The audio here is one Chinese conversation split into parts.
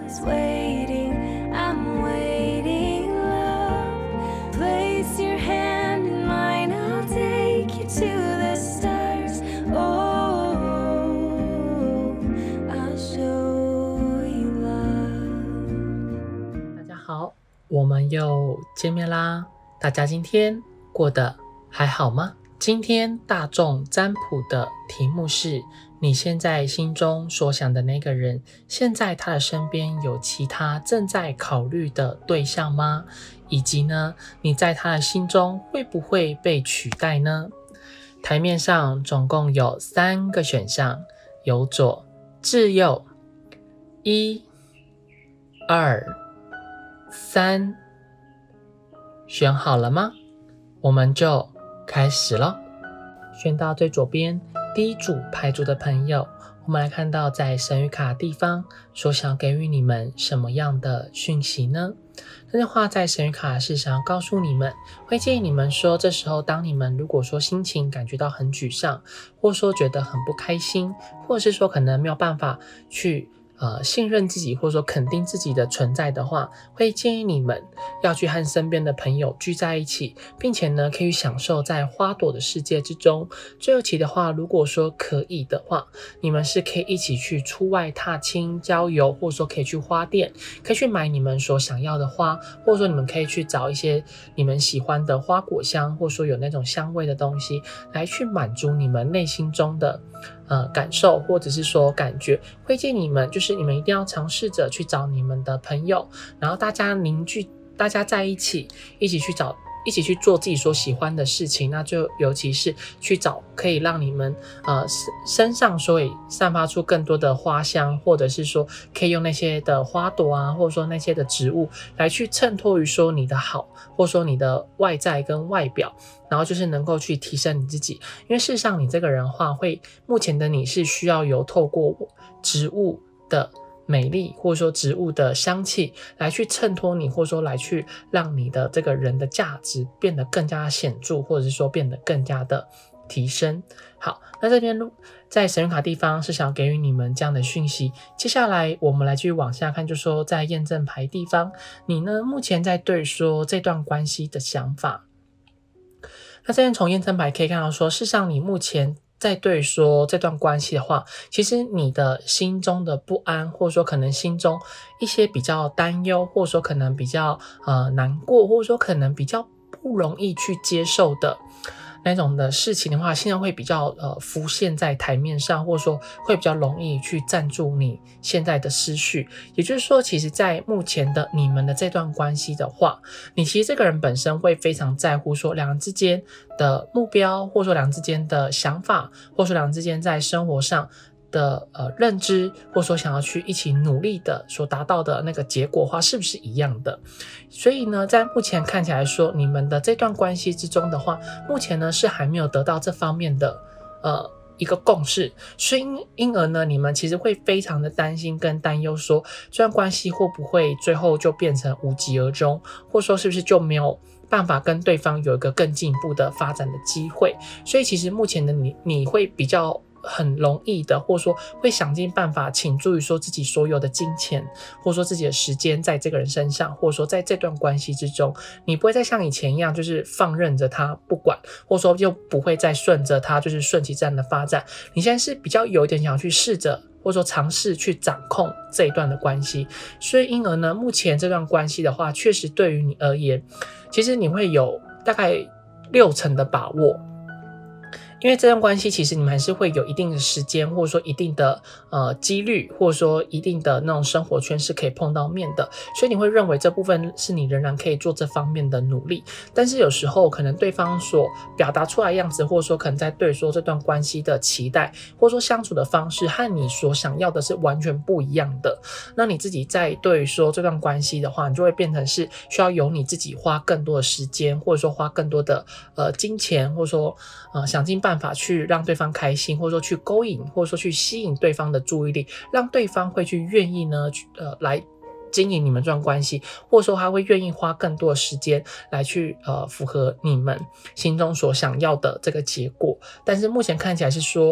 is waiting. I'm waiting, love. Place your hand in mine. I'll take you to the stars. Oh, I'll show you love. 大家好，我们又见面啦。大家今天过得还好吗？今天大众占卜的题目是：你现在心中所想的那个人，现在他的身边有其他正在考虑的对象吗？以及呢，你在他的心中会不会被取代呢？台面上总共有3个选项，由左至右，1、2、3，选好了吗？我们就开始咯。选到最左边第一组牌组的朋友，我们来看到在神谕卡地方所想给予你们什么样的讯息呢？这句话在神谕卡是想要告诉你们，会建议你们说，这时候当你们如果说心情感觉到很沮丧，或说觉得很不开心，或者是说可能没有办法去信任自己，或者说肯定自己的存在的话，会建议你们要去和身边的朋友聚在一起，并且呢可以享受在花朵的世界之中。最后期的话，如果说可以的话，你们是可以一起去出外踏青郊游，或者说可以去花店，可以去买你们所想要的花，或者说你们可以去找一些你们喜欢的花果香，或者说有那种香味的东西来去满足你们内心中的感受，或者是说感觉。会建议你们就是你们一定要尝试着去找你们的朋友，然后大家凝聚，大家在一起去做自己所喜欢的事情。那就尤其是去找可以让你们身上所以散发出更多的花香，或者是说可以用那些的花朵啊，或者说那些的植物来去衬托于说你的好，或者说你的外在跟外表，然后就是能够去提升你自己。因为事实上你这个人的话，目前的你是需要有透过植物的美丽，或者说植物的香气来去衬托你，或者说来去让你的这个人的价值变得更加显著，或者是说变得更加的提升。好，那这边在神谕卡地方是想给予你们这样的讯息。接下来我们来继续往下看，就说在验证牌地方，你呢目前在对说这段关系的想法。那这边从验证牌可以看到说，事实上你目前在对说这段关系的话，其实你的心中的不安，或者说可能心中一些比较担忧，或者说可能比较难过，或者说可能比较不容易去接受的那种的事情的话，现在会比较浮现在台面上，或者说会比较容易去占住你现在的思绪。也就是说，其实在目前的你们的这段关系的话，你其实这个人本身会非常在乎说两人之间的目标，或者说两人之间的想法，或者说两人之间在生活上的认知，或者说想要去一起努力的所达到的那个结果的话，是不是一样的？所以呢，在目前看起来说，你们的这段关系之中的话，目前呢是还没有得到这方面的一个共识，所以因而呢，你们其实会非常的担心跟担忧说，这段关系会不会最后就变成无疾而终，或者说是不是就没有办法跟对方有一个更进一步的发展的机会。所以其实目前的你会比较很容易的，或者说会想尽办法倾注于说自己所有的金钱，或者说自己的时间在这个人身上，或者说在这段关系之中，你不会再像以前一样就是放任着他不管，或者说又不会再顺着他就是顺其自然的发展。你现在是比较有一点想要去试着，或者说尝试去掌控这一段的关系。所以因而呢，目前这段关系的话，确实对于你而言，其实你会有大概60%的把握。因为这段关系其实你们还是会有一定的时间，或者说一定的几率，或者说一定的那种生活圈是可以碰到面的，所以你会认为这部分是你仍然可以做这方面的努力。但是有时候可能对方所表达出来的样子，或者说可能在对说这段关系的期待，或者说相处的方式和你所想要的是完全不一样的。那你自己在对说这段关系的话，你就会变成是需要由你自己花更多的时间，或者说花更多的金钱，或者说想尽办法去让对方开心，或者说去勾引，或者说去吸引对方的注意力，让对方会去愿意呢来经营你们这段关系，或者说他会愿意花更多的时间来去符合你们心中所想要的这个结果。但是目前看起来是说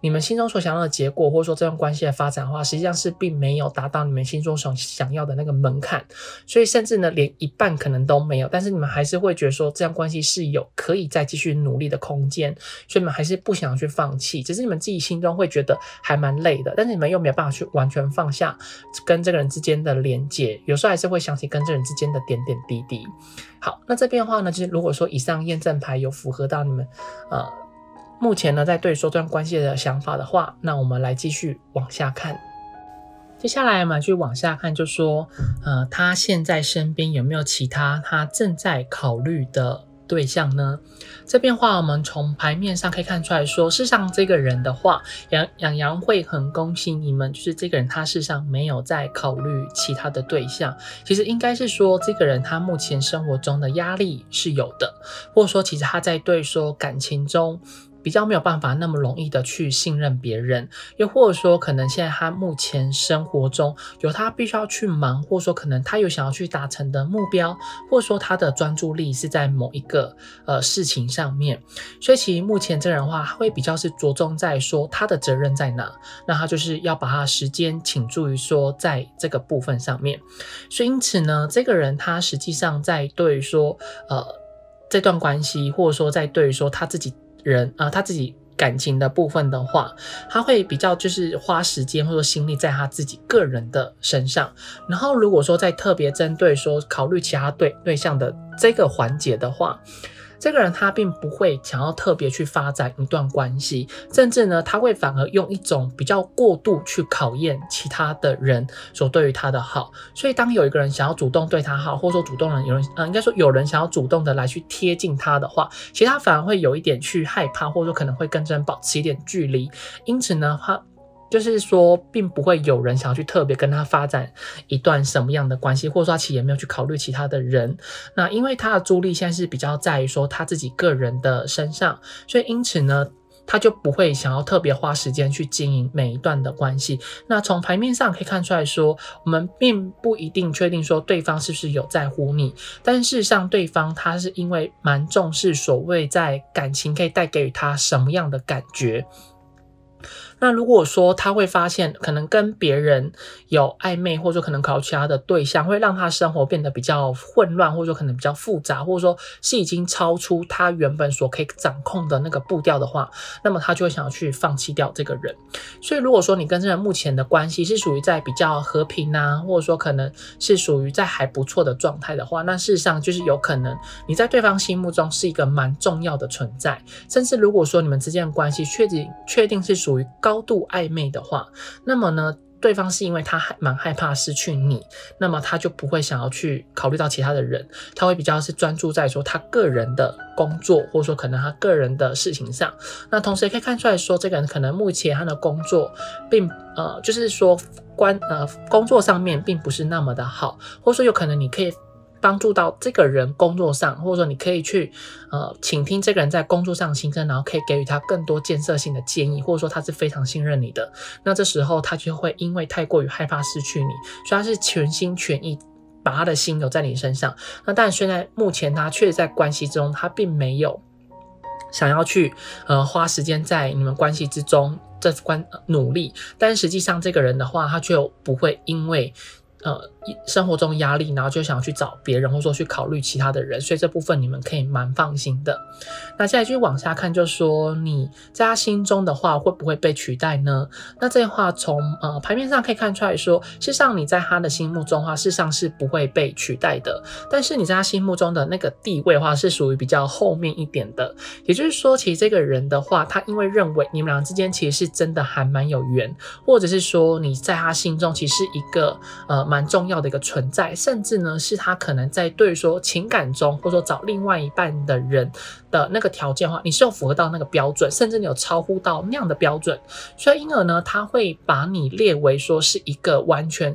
你们心中所想要的结果，或者说这段关系的发展的话，实际上是并没有达到你们心中所想要的那个门槛，所以甚至呢连一半可能都没有，但是你们还是会觉得说这段关系是有可以再继续努力的空间，所以你们还是不想去放弃，只是你们自己心中会觉得还蛮累的，但是你们又没有办法去完全放下跟这个人之间的连结，有时候还是会想起跟这个人之间的点点滴滴。好，那这边的话呢，就是如果说以上验证牌有符合到你们目前呢在对说这段关系的想法的话，那我们来继续往下看。接下来我们去往下看，就说他现在身边有没有其他他正在考虑的对象呢？这边话我们从牌面上可以看出来说，事实上这个人的话，洋洋会很恭喜你们，就是这个人他事实上没有在考虑其他的对象，其实应该是说这个人他目前生活中的压力是有的，或者说其实他在对说感情中比较没有办法那么容易的去信任别人，又或者说可能现在他目前生活中有他必须要去忙，或者说可能他有想要去达成的目标，或者说他的专注力是在某一个事情上面，所以其实目前这个人的话会比较是着重在说他的责任在哪，那他就是要把他的时间倾注于说在这个部分上面，所以因此呢这个人他实际上在对于说这段关系，或者说在对于说他自己感情的部分的话，他会比较就是花时间或者说心力在他自己个人的身上，然后如果说在特别针对说考虑其他对象的这个环节的话，这个人他并不会想要特别去发展一段关系，甚至呢他会反而用一种比较过度去考验其他的人所对于他的好，所以当有一个人想要主动对他好，或者说主动的应该说有人想要主动的来去贴近他的话，其实他反而会有一点去害怕，或者说可能会跟这人保持一点距离，因此呢他就是说并不会有人想要去特别跟他发展一段什么样的关系，或者说他其实也没有去考虑其他的人，那因为他的注意力现在是比较在于说他自己个人的身上，所以因此呢他就不会想要特别花时间去经营每一段的关系。那从牌面上可以看出来说，我们并不一定确定说对方是不是有在乎你，但事实上对方他是因为蛮重视所谓在感情可以带给他什么样的感觉。那如果说他会发现可能跟别人有暧昧，或者说可能考虑其他的对象会让他生活变得比较混乱，或者说可能比较复杂，或者说是已经超出他原本所可以掌控的那个步调的话，那么他就会想要去放弃掉这个人。所以如果说你跟这人目前的关系是属于在比较和平啊，或者说可能是属于在还不错的状态的话，那事实上就是有可能你在对方心目中是一个蛮重要的存在，甚至如果说你们之间的关系确定是属于高度暧昧的话，那么呢对方是因为他蛮害怕失去你，那么他就不会想要去考虑到其他的人，他会比较是专注在说他个人的工作，或者说可能他个人的事情上。那同时也可以看出来说，这个人可能目前他的工作并就是说工作上面并不是那么的好，或者说有可能你可以帮助到这个人工作上，或者说你可以去倾听这个人在工作上的心声，然后可以给予他更多建设性的建议，或者说他是非常信任你的，那这时候他就会因为太过于害怕失去你，所以他是全心全意把他的心留在你身上。那但现在目前他确实在关系中他并没有想要去花时间在你们关系之中努力，但实际上这个人的话他却不会因为生活中压力然后就想去找别人，或者说去考虑其他的人，所以这部分你们可以蛮放心的。那接下来就往下看，就说你在他心中的话会不会被取代呢？那这话从牌面上可以看出来说，事实上你在他的心目中的话事实上是不会被取代的，但是你在他心目中的那个地位的话是属于比较后面一点的，也就是说其实这个人的话他因为认为你们俩之间其实是真的还蛮有缘，或者是说你在他心中其实是一个蛮重要的一个存在，甚至呢是他可能在对说情感中，或者说找另外一半的人的那个条件的话，你是有符合到那个标准，甚至你有超乎到那样的标准，所以因而呢他会把你列为说是一个完全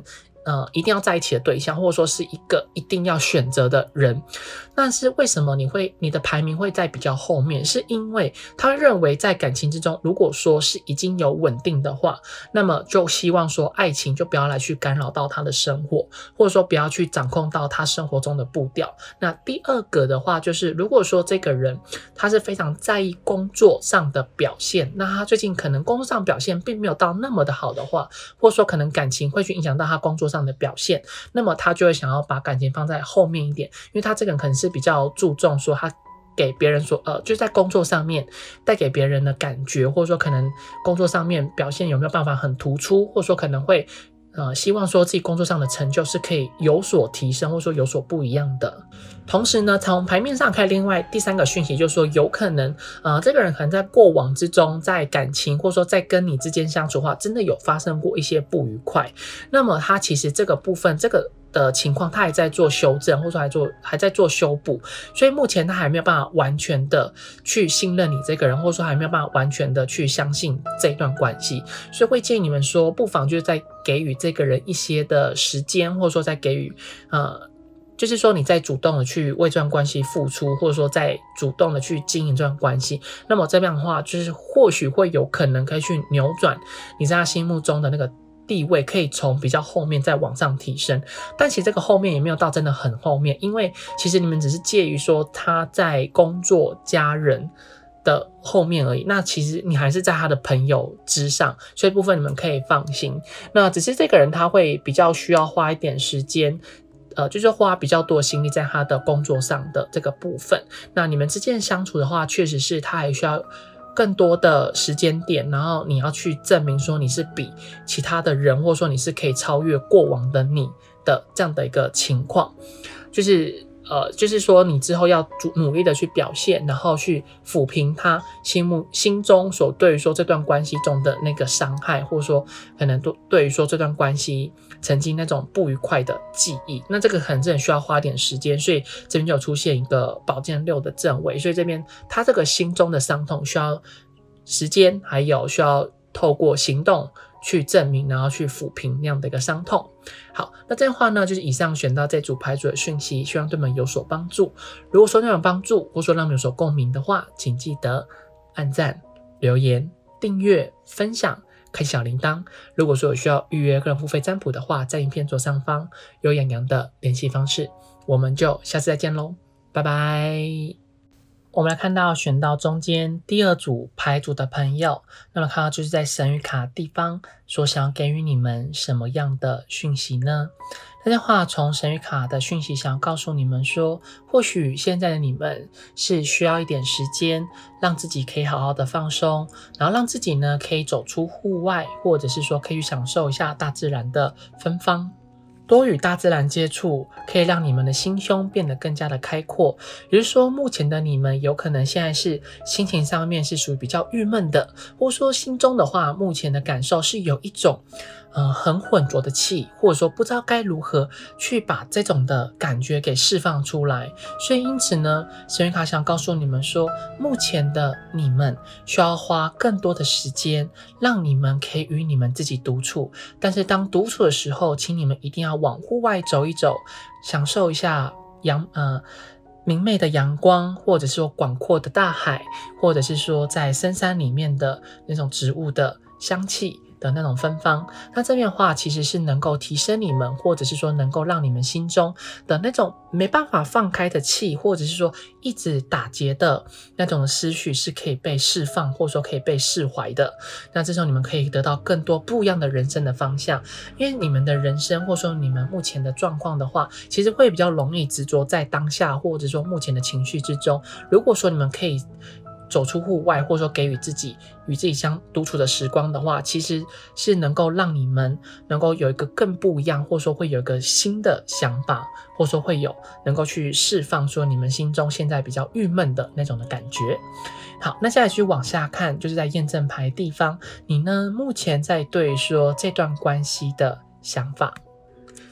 一定要在一起的对象，或者说是一个一定要选择的人。但是为什么你的排名会在比较后面？是因为他认为在感情之中，如果说是已经有稳定的话，那么就希望说爱情就不要来去干扰到他的生活，或者说不要去掌控到他生活中的步调。那第二个的话，就是如果说这个人他是非常在意工作上的表现，那他最近可能工作上表现并没有到那么的好的话，或者说可能感情会去影响到他工作上的表现，那么他就会想要把感情放在后面一点，因为他这个人可能是比较注重说他给别人说就是在工作上面带给别人的感觉，或者说可能工作上面表现有没有办法很突出，或者说可能会希望说自己工作上的成就是可以有所提升，或者说有所不一样的。同时呢，从牌面上看，另外第三个讯息就是说，有可能这个人可能在过往之中，在感情或者说在跟你之间相处的话，真的有发生过一些不愉快。那么他其实这个部分，这个的情况他还在做修正，或者说还在做修补，所以目前他还没有办法完全的去信任你这个人，或者说还没有办法完全的去相信这一段关系，所以会建议你们说，不妨就是在给予这个人一些的时间，或者说在给予就是说你在主动的去为这段关系付出，或者说在主动的去经营这段关系，那么这样的话就是或许会有可能可以去扭转你在他心目中的那个地位，可以从比较后面再往上提升。但其实这个后面也没有到真的很后面，因为其实你们只是介于说他在工作家人的后面而已，那其实你还是在他的朋友之上，所以部分你们可以放心。那只是这个人他会比较需要花一点时间就是花比较多的心力在他的工作上的这个部分。那你们之间相处的话，确实是他还需要更多的时间点，然后你要去证明说你是比其他的人，或者说你是可以超越过往的你的这样的一个情况。就是说你之后要努力的去表现，然后去抚平他心中所对于说这段关系中的那个伤害，或者说可能对于说这段关系曾经那种不愉快的记忆。那这个可能真的需要花点时间，所以这边就有出现一个宝剑6的正位，所以这边他这个心中的伤痛需要时间，还有需要透过行动去证明，然后去抚平那样的一个伤痛。好，那这样的话呢，就是以上选到这组牌组的讯息，希望对你们有所帮助。如果说对你们有帮助，或者说让你们有所共鸣的话，请记得按赞、留言、订阅、分享、开小铃铛。如果说有需要预约个人付费占卜的话，在影片左上方有洋洋的联系方式。我们就下次再见咯，拜拜。我们来看到选到中间第二组牌组的朋友，那么看到就是在神谕卡地方所想要给予你们什么样的讯息呢？这句话从神谕卡的讯息想要告诉你们说，或许现在的你们是需要一点时间，让自己可以好好的放松，然后让自己呢可以走出户外，或者是说可以去享受一下大自然的芬芳。多与大自然接触，可以让你们的心胸变得更加的开阔。也就是说，目前的你们有可能现在是心情上面是属于比较郁闷的，或者说心中的话，目前的感受是有一种很浑浊的气，或者说不知道该如何去把这种的感觉给释放出来。所以因此呢，神谕卡想告诉你们说，目前的你们需要花更多的时间，让你们可以与你们自己独处。但是当独处的时候，请你们一定要往户外走一走，享受一下明媚的阳光，或者是说广阔的大海，或者是说在深山里面的那种植物的香气的那种芬芳。那这边的话其实是能够提升你们，或者是说能够让你们心中的那种没办法放开的气，或者是说一直打结的那种思绪是可以被释放，或者说可以被释怀的。那这时候你们可以得到更多不一样的人生的方向，因为你们的人生或者说你们目前的状况的话，其实会比较容易执着在当下，或者说目前的情绪之中。如果说你们可以走出户外，或者说给予自己与自己相独处的时光的话，其实是能够让你们能够有一个更不一样，或者说会有一个新的想法，或者说会有能够去释放说你们心中现在比较郁闷的那种的感觉。好，那接下来去往下看，就是在验证牌地方，你呢目前在对说这段关系的想法。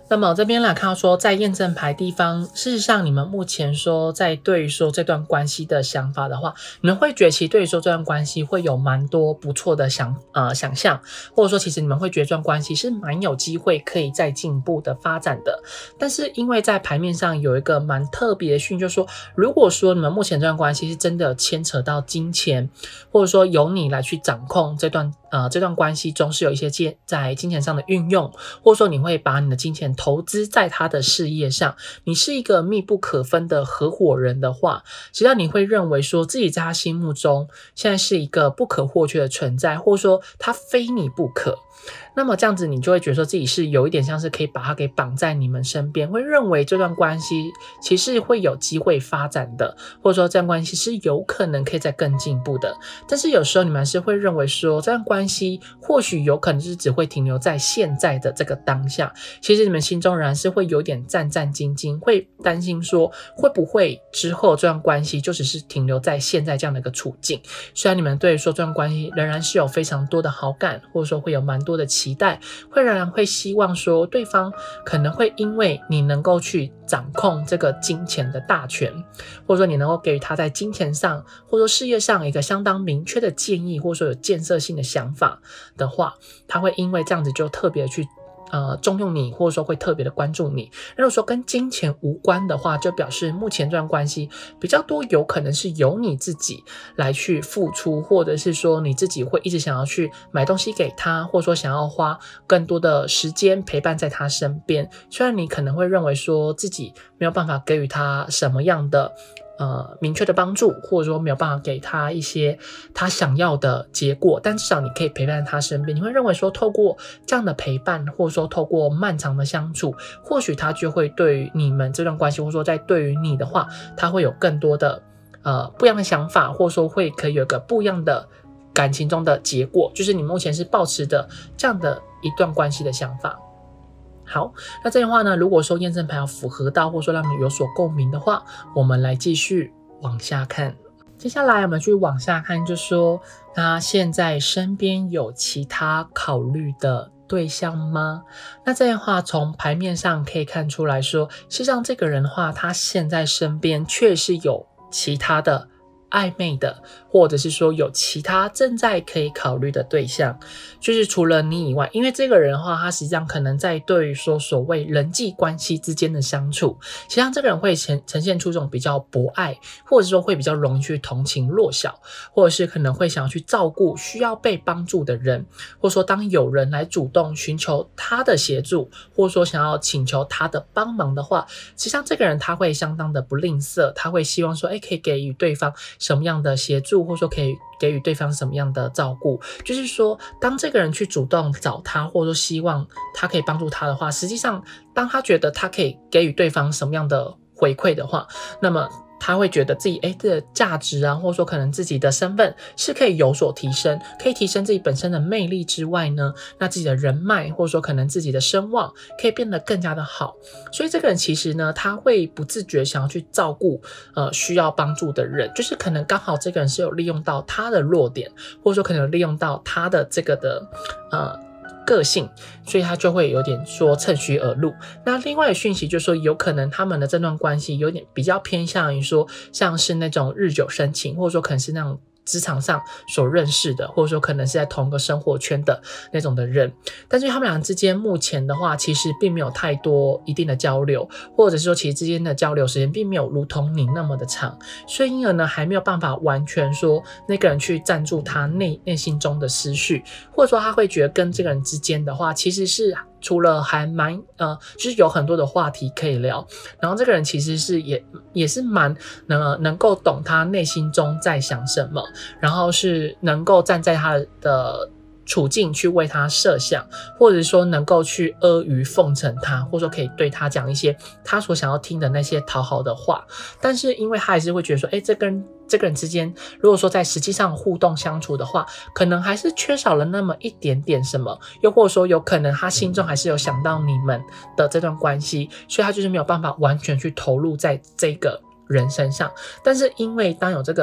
那么这边来看到说，在验证牌地方，事实上你们目前说在对于说这段关系的想法的话，你们会觉得其实对于说这段关系会有蛮多不错的想象，或者说其实你们会觉得这段关系是蛮有机会可以再进步的发展的。但是因为在牌面上有一个蛮特别的讯息，就是说如果说你们目前这段关系是真的牵扯到金钱，或者说由你来去掌控这段关系中是有一些在金钱上的运用，或者说你会把你的金钱投资在他的事业上，你是一个密不可分的合伙人的话，只要你会认为说自己在他心目中现在是一个不可或缺的存在，或者说他非你不可，那么这样子你就会觉得说自己是有一点像是可以把他给绑在你们身边，会认为这段关系其实会有机会发展的，或者说这段关系是有可能可以再更进步的。但是有时候你们是会认为说这段关系或许有可能是只会停留在现在的这个当下，其实你们心中仍然是会有点战战兢兢，会担心说会不会之后这段关系就只是停留在现在这样的一个处境。虽然你们对说这段关系仍然是有非常多的好感，或者说会有蛮多的期待，会仍然会希望说对方可能会因为你能够去掌控这个金钱的大权，或者说你能够给予他在金钱上或者说事业上一个相当明确的建议，或者说有建设性的想法的话，他会因为这样子就特别去重用你，或者说会特别的关注你。如果说跟金钱无关的话，就表示目前这段关系比较多有可能是由你自己来去付出，或者是说你自己会一直想要去买东西给他，或者说想要花更多的时间陪伴在他身边。虽然你可能会认为说自己没有办法给予他什么样的明确的帮助，或者说没有办法给他一些他想要的结果，但至少你可以陪伴在他身边。你会认为说透过这样的陪伴，或者说透过漫长的相处，或许他就会对于你们这段关系，或者说在对于你的话，他会有更多的不一样的想法，或者说可以有个不一样的感情中的结果，就是你目前是抱持的这样的一段关系的想法。好，那这样的话呢，如果说验证牌要符合到，或者说让你有所共鸣的话，我们来继续往下看。接下来我们去往下看，就说他现在身边有其他考虑的对象吗？那这样的话，从牌面上可以看出来说，事实上这个人的话，他现在身边确实有其他的暧昧的，或者是说有其他正在可以考虑的对象，就是除了你以外，因为这个人的话，他实际上可能在对于说所谓人际关系之间的相处，实际上这个人会呈现出这种比较博爱，或者说会比较容易去同情弱小，或者是可能会想要去照顾需要被帮助的人，或者说当有人来主动寻求他的协助，或者说想要请求他的帮忙的话，实际上这个人他会相当的不吝啬，他会希望说可以给予对方什么样的协助，或者说可以给予对方什么样的照顾，就是说当这个人去主动找他，或者说希望他可以帮助他的话，实际上当他觉得他可以给予对方什么样的回馈的话，那么他会觉得自己的价值啊，或者说可能自己的身份是可以有所提升，可以提升自己本身的魅力之外呢，那自己的人脉或者说可能自己的声望可以变得更加的好。所以这个人其实呢，他会不自觉想要去照顾需要帮助的人，就是可能刚好这个人是有利用到他的弱点，或者说可能有利用到他的这个的个性，所以他就会有点说趁虚而入。那另外的讯息就是说，有可能他们的这段关系有点比较偏向于说像是那种日久生情，或者说可能是那种职场上所认识的，或者说可能是在同个生活圈的那种的人，但是他们俩之间目前的话其实并没有太多一定的交流，或者是说其实之间的交流时间并没有如同你那么的长，所以因而呢还没有办法完全说那个人去赞助他内心中的思绪，或者说他会觉得跟这个人之间的话其实是除了还蛮就是有很多的话题可以聊，然后这个人其实是也是蛮能够懂他内心中在想什么，然后是能够站在他的处境去为他设想，或者说能够去阿谀奉承他，或者说可以对他讲一些他所想要听的那些讨好的话，但是因为他还是会觉得说这个人之间如果说在实际上互动相处的话，可能还是缺少了那么一点点什么，又或者说有可能他心中还是有想到你们的这段关系，所以他就是没有办法完全去投入在这个人身上。但是因为当有这个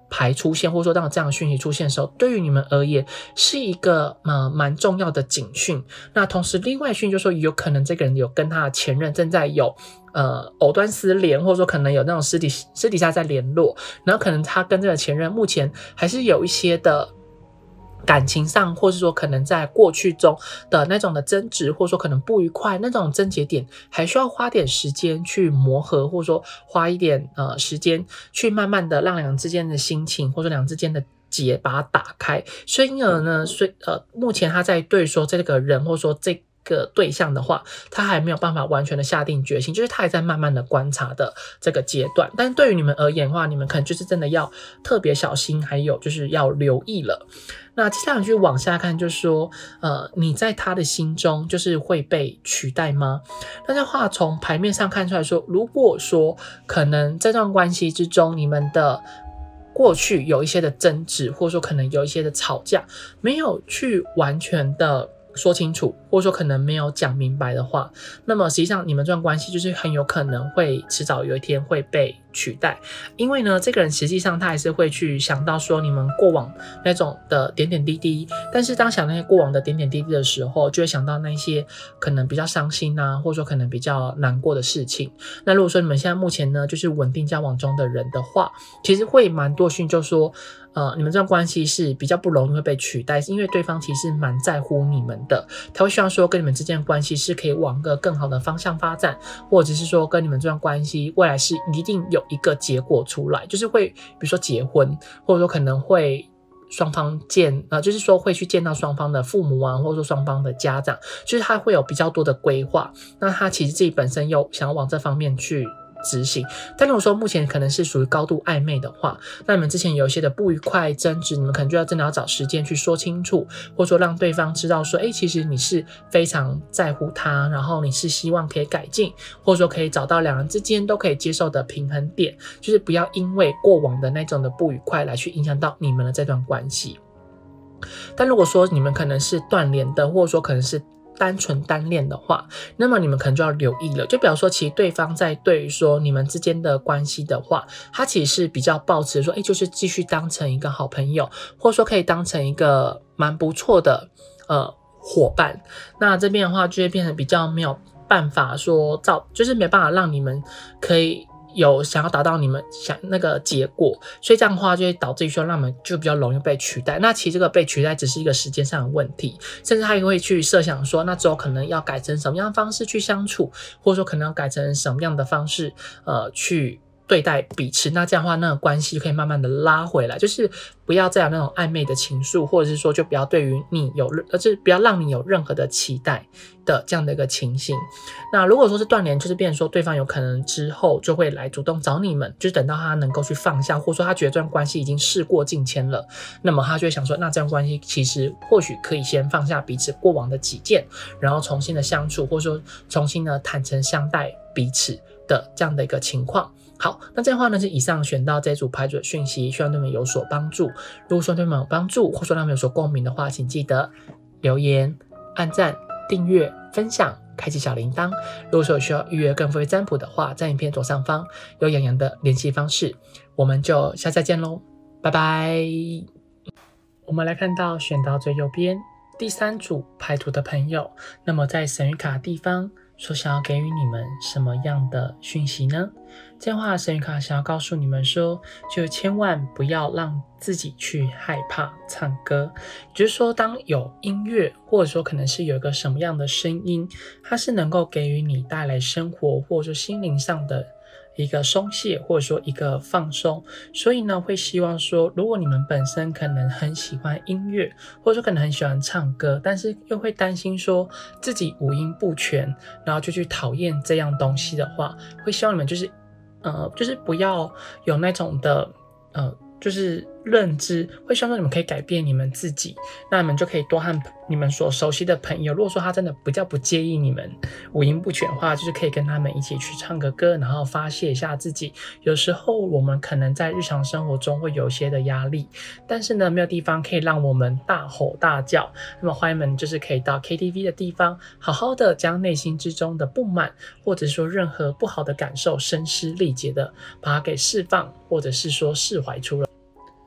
牌出现，或者说当有这样的讯息出现的时候，对于你们而言是一个蛮重要的警讯。那同时另外讯就是说，有可能这个人有跟他的前任正在有藕断丝连，或者说可能有那种私底下在联络，然后可能他跟这个前任目前还是有一些的感情上，或是说可能在过去中的那种的争执，或者说可能不愉快那种症结点，还需要花点时间去磨合，或者说花一点时间去慢慢的让两人之间的心情，或者说两人之间的结把它打开。所以因而呢，目前他在对说这个人，或者说这个对象的话，他还没有办法完全的下定决心，就是他还在慢慢的观察的这个阶段。但是对于你们而言的话，你们可能就是真的要特别小心，还有就是要留意了。那接下来去往下看，就是说你在他的心中就是会被取代吗？那这话从牌面上看出来说，如果说可能这段关系之中，你们的过去有一些的争执，或者说可能有一些的吵架，没有去完全的说清楚，或者说可能没有讲明白的话，那么实际上你们这段关系就是很有可能会迟早有一天会被取代。因为呢，这个人实际上他还是会去想到说你们过往那种的点点滴滴，但是当想那些过往的点点滴滴的时候，就会想到那些可能比较伤心啊，或者说可能比较难过的事情。那如果说你们现在目前呢就是稳定交往中的人的话，其实会蛮多讯就说你们这段关系是比较不容易会被取代，因为对方其实蛮在乎你们的，他会希望说跟你们之间的关系是可以往个更好的方向发展，或者是说跟你们这段关系未来是一定有一个结果出来，就是会比如说结婚，或者说可能会双方就是说会去见到双方的父母啊，或者说双方的家长，就是他会有比较多的规划，那他其实自己本身又想要往这方面去执行。但如果说目前可能是属于高度暧昧的话，那你们之前有一些的不愉快争执，你们可能就要真的要找时间去说清楚，或者说让对方知道说其实你是非常在乎他，然后你是希望可以改进，或者说可以找到两人之间都可以接受的平衡点，就是不要因为过往的那种的不愉快来去影响到你们的这段关系。但如果说你们可能是断联的，或者说可能是单纯单恋的话，那么你们可能就要留意了。就比方说其实对方在对于说你们之间的关系的话，他其实是比较抱持说就是继续当成一个好朋友，或者说可以当成一个蛮不错的伙伴。那这边的话就会变成比较没有办法说就是没办法让你们可以有想要达到你们想那个结果，所以这样的话就会导致于说让你们就比较容易被取代。那其实这个被取代只是一个时间上的问题，甚至他也会去设想说那之后可能要改成什么样的方式去相处，或者说可能要改成什么样的方式去对待彼此，那这样的话那个关系可以慢慢的拉回来，就是不要再有那种暧昧的情愫，或者是说就不要对于你就是不要让你有任何的期待的这样的一个情形。那如果说是断联，就是变成说对方有可能之后就会来主动找你们，就是等到他能够去放下，或者说他觉得这段关系已经事过境迁了，那么他就会想说那这段关系其实或许可以先放下彼此过往的己见，然后重新的相处，或者说重新的坦诚相待彼此的这样的一个情况。好，那这样的话呢是以上选到这组牌组的讯息，希望对你们有所帮助。如果说对你们有帮助，或者说让你们有所共鸣的话，请记得留言、按赞、订阅、分享、开启小铃铛。如果说有需要预约更付费占卜的话，在影片左上方有洋洋的联系方式。我们就下次再见咯，拜拜。我们来看到选到最右边第3组牌图的朋友，那么在神谕卡地方所想要给予你们什么样的讯息呢？这样的话，神谕卡想要告诉你们说，就千万不要让自己去害怕唱歌。就是说，当有音乐，或者说可能是有一个什么样的声音，它是能够给予你带来生活或者说心灵上的一个松懈，或者说一个放松。所以呢，会希望说，如果你们本身可能很喜欢音乐，或者说可能很喜欢唱歌，但是又会担心说自己五音不全，然后就去讨厌这样东西的话，会希望你们就是不要有那种的就是认知，会希望说你们可以改变你们自己，那你们就可以多和你们所熟悉的朋友，如果说他真的比较不介意你们五音不全的话，就是可以跟他们一起去唱个歌，然后发泄一下自己。有时候我们可能在日常生活中会有一些的压力，但是呢没有地方可以让我们大吼大叫，那么欢迎们就是可以到 KTV 的地方，好好的将内心之中的不满，或者说任何不好的感受声嘶力竭的把它给释放，或者是说释怀出来。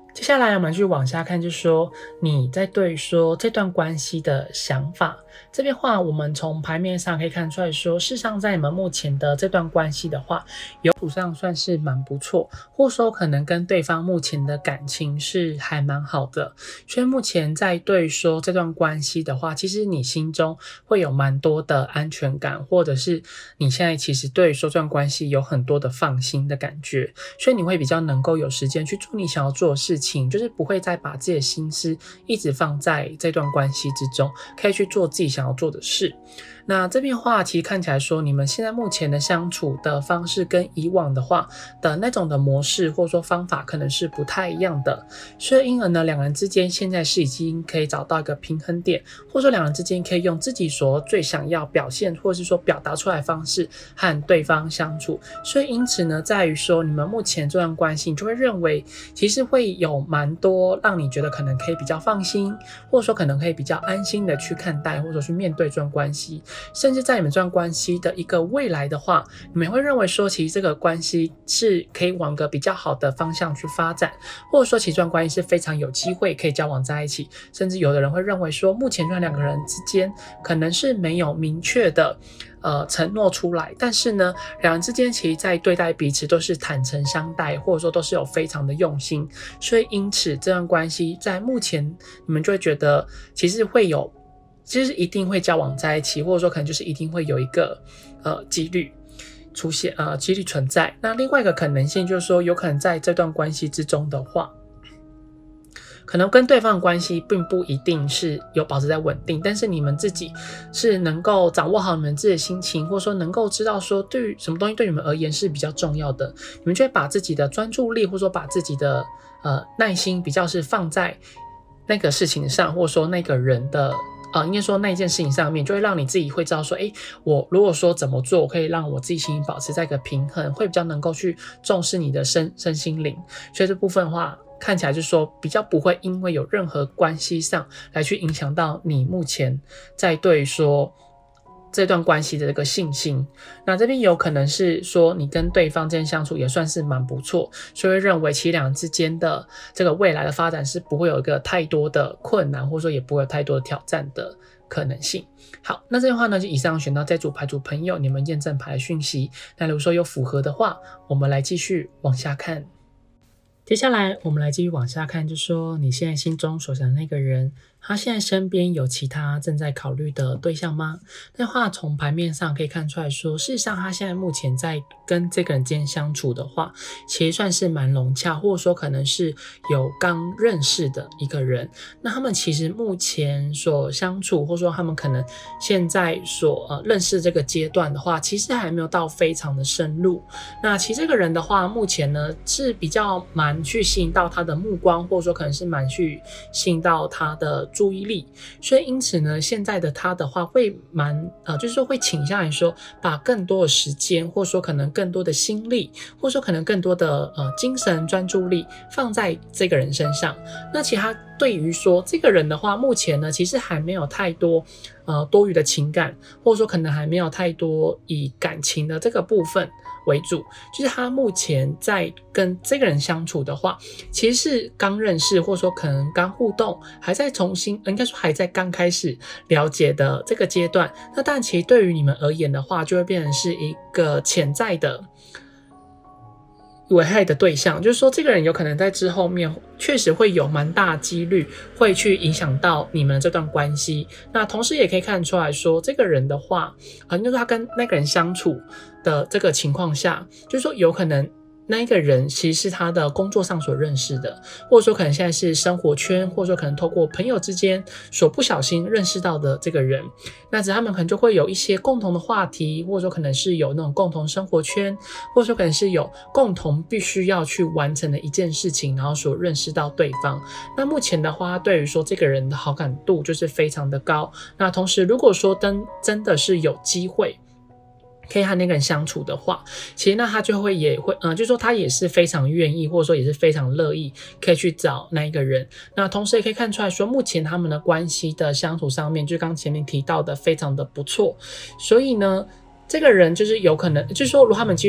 接下来我们继续往下看，就是说你在对于说这段关系的想法。这边话我们从牌面上可以看出来说，事实上在你们目前的这段关系的话，有处上算是蛮不错，或者说可能跟对方目前的感情是还蛮好的。所以目前在对于说这段关系的话，其实你心中会有蛮多的安全感，或者是你现在其实对于说这段关系有很多的放心的感觉，所以你会比较能够有时间去做你想要做的事情，就是不会再把自己的心思一直放在这段关系之中，可以去做自己想要做的事。那这边话其实看起来说，你们现在目前的相处的方式跟以往的话的那种的模式或者说方法可能是不太一样的，所以因而呢，两人之间现在是已经可以找到一个平衡点，或者说两人之间可以用自己所最想要表现或者是说表达出来的方式和对方相处。所以因此呢，在于说你们目前这段关系，你就会认为其实会有蛮多让你觉得可能可以比较放心，或者说可能可以比较安心的去看待或者说去面对这段关系。甚至在你们这段关系的一个未来的话，你们会认为说其实这个关系是可以往个比较好的方向去发展，或者说其实这段关系是非常有机会可以交往在一起。甚至有的人会认为说，目前这两个人之间可能是没有明确的承诺出来，但是呢，两人之间其实在对待彼此都是坦诚相待，或者说都是有非常的用心。所以因此这段关系在目前你们就会觉得其实会有就是一定会交往在一起，或者说可能就是一定会有一个几率出现几率存在。那另外一个可能性就是说，有可能在这段关系之中的话，可能跟对方的关系并不一定是有保持在稳定，但是你们自己是能够掌握好你们自己的心情，或者说能够知道说对于什么东西对你们而言是比较重要的，你们就会把自己的专注力或者说把自己的耐心比较是放在那个事情上，或者说那个人的应该说那一件事情上面，就会让你自己会知道说，我如果说怎么做可以让我自己心情保持在一个平衡，会比较能够去重视你的身心灵。所以这部分的话，看起来就是说比较不会因为有任何关系上来去影响到你目前在对说这段关系的这个信心。那这边有可能是说你跟对方之间相处也算是蛮不错，所以会认为其实两人之间的这个未来的发展是不会有一个太多的困难，或者说也不会有太多的挑战的可能性。好，那这样的话呢，就以上选到这组牌组朋友你们验证牌的讯息。那如果说有符合的话，我们来继续往下看。接下来我们来继续往下看，就是说你现在心中所想的那个人，他现在身边有其他正在考虑的对象吗？那话从牌面上可以看出来说，事实上他现在目前在跟这个人之间相处的话，其实算是蛮融洽，或者说可能是有刚认识的一个人。那他们其实目前所相处，或者说他们可能现在所认识这个阶段的话，其实还没有到非常的深入。那其实这个人的话，目前呢是比较蛮去吸引到他的目光，或者说可能是蛮去吸引到他的注意力。所以因此呢，现在的他的话会蛮就是说会倾向于说把更多的时间，或者说可能更多的心力，或者说可能更多的精神专注力放在这个人身上。那其他对于说这个人的话，目前呢其实还没有太多多余的情感，或者说可能还没有太多以感情的这个部分为主，就是他目前在跟这个人相处的话，其实是刚认识，或者说可能刚互动，还在重新应该说还在刚开始了解的这个阶段。那但其实对于你们而言的话，就会变成是一个潜在的危害的对象，就是说这个人有可能在之后面确实会有蛮大几率会去影响到你们的这段关系。那同时也可以看出来说，这个人的话就是他跟那个人相处的这个情况下，就是说有可能那一个人其实是他的工作上所认识的，或者说可能现在是生活圈，或者说可能透过朋友之间所不小心认识到的这个人。那他们可能就会有一些共同的话题，或者说可能是有那种共同生活圈，或者说可能是有共同必须要去完成的一件事情，然后所认识到对方。那目前的话，对于说这个人的好感度就是非常的高。那同时如果说真的是有机会可以和那个人相处的话，其实那他就会也会就是说他也是非常愿意，或者说也是非常乐意可以去找那一个人。那同时也可以看出来说，目前他们的关系的相处上面，就刚前面提到的非常的不错。所以呢，这个人就是有可能就是说，如果他们继续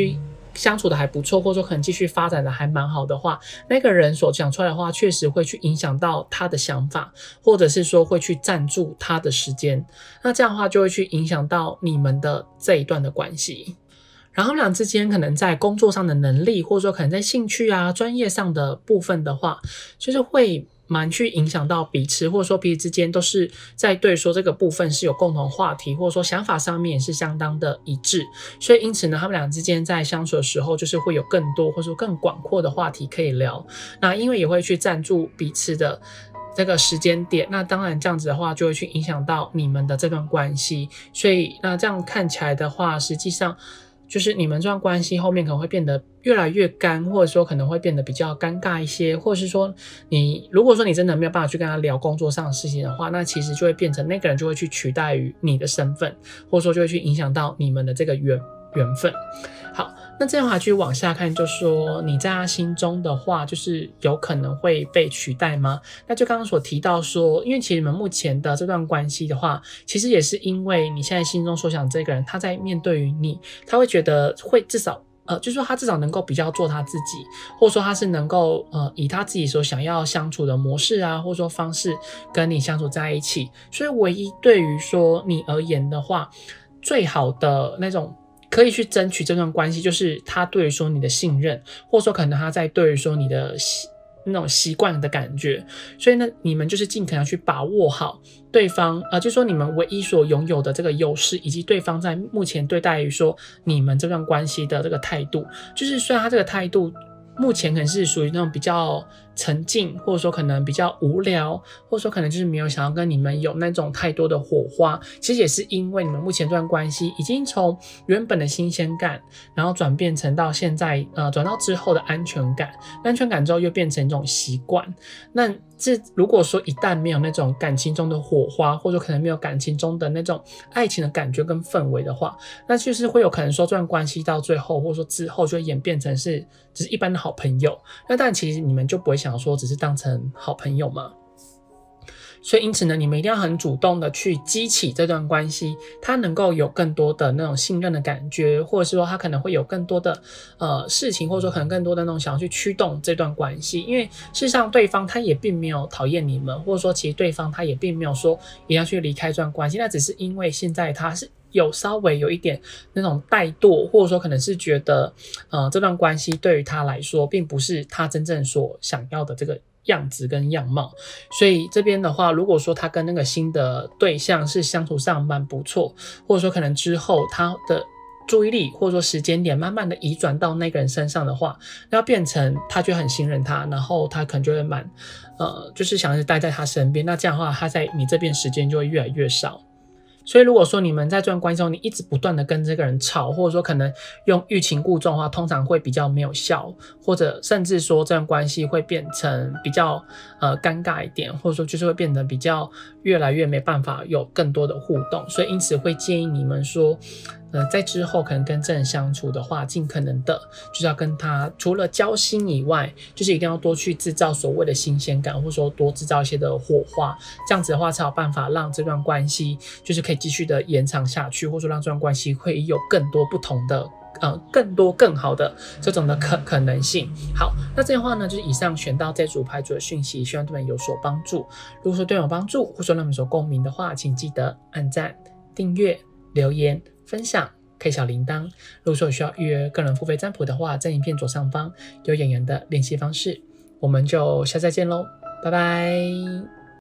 相处的还不错，或者说可能继续发展的还蛮好的话，那个人所讲出来的话确实会去影响到他的想法，或者是说会去占住他的时间，那这样的话就会去影响到你们的这一段的关系。然后他们俩之间可能在工作上的能力，或者说可能在兴趣啊、专业上的部分的话，就是会蛮去影响到彼此，或者说彼此之间都是在对说这个部分是有共同话题，或者说想法上面也是相当的一致，所以因此呢，他们俩之间在相处的时候，就是会有更多或者说更广阔的话题可以聊。那因为也会去占住彼此的这个时间点，那当然这样子的话就会去影响到你们的这段关系，所以那这样看起来的话，实际上就是你们这段关系后面可能会变得越来越干，或者说可能会变得比较尴尬一些，或者是说如果说你真的没有办法去跟他聊工作上的事情的话，那其实就会变成那个人就会去取代于你的身份，或者说就会去影响到你们的这个缘分。好，那这样的话去往下看，就说你在他心中的话，就是有可能会被取代吗？那就刚刚所提到说，因为其实你们目前的这段关系的话，其实也是因为你现在心中所想这个人，他在面对于你，他会觉得会至少就是说他至少能够比较做他自己，或者说他是能够以他自己所想要相处的模式啊，或者说方式跟你相处在一起。所以唯一对于说你而言的话，最好的那种可以去争取这段关系，就是他对于说你的信任，或者说可能他在对于说你的那种习惯的感觉，所以呢，你们就是尽可能去把握好对方，就是说你们唯一所拥有的这个优势，以及对方在目前对待于说你们这段关系的这个态度，就是虽然他这个态度目前可能是属于那种比较沉静，或者说可能比较无聊，或者说可能就是没有想要跟你们有那种太多的火花，其实也是因为你们目前这段关系已经从原本的新鲜感，然后转变成到现在转到之后的安全感，安全感之后又变成一种习惯。那如果说一旦没有那种感情中的火花，或者可能没有感情中的那种爱情的感觉跟氛围的话，那就是会有可能说这段关系到最后，或者说之后就会演变成是只是一般的好朋友。那但其实你们就不会想说只是当成好朋友嘛。所以因此呢，你们一定要很主动的去激起这段关系，他能够有更多的那种信任的感觉，或者是说他可能会有更多的事情，或者说可能更多的那种想要去驱动这段关系。因为事实上对方他也并没有讨厌你们，或者说其实对方他也并没有说也要去离开这段关系，那只是因为现在他是有稍微有一点那种怠惰，或者说可能是觉得这段关系对于他来说并不是他真正所想要的这个样子跟样貌。所以这边的话，如果说他跟那个新的对象是相处上蛮不错，或者说可能之后他的注意力或者说时间点慢慢的移转到那个人身上的话，那要变成他就很信任他，然后他可能就会就是想要待在他身边，那这样的话他在你这边时间就会越来越少。所以如果说你们在这段关系中，你一直不断的跟这个人吵，或者说可能用欲擒故纵的话，通常会比较没有效，或者甚至说这段关系会变成比较尴尬一点，或者说就是会变得比较越来越没办法有更多的互动。所以因此会建议你们说在之后可能跟这人相处的话，尽可能的就是要跟他除了交心以外，就是一定要多去制造所谓的新鲜感，或者说多制造一些的火花，这样子的话才有办法让这段关系就是可以继续的延长下去，或者说让这段关系会有更多不同的更多更好的这种的可能性。好，那这样的话呢，就是以上选到这组牌组的讯息，希望对你们有所帮助。如果说对你有帮助，或者说让你们有所共鸣的话，请记得按赞、订阅、留言、分享，开小铃铛。如果说有需要预约个人付费占卜的话，在影片左上方有演员的联系方式。我们就下次再见喽，拜拜。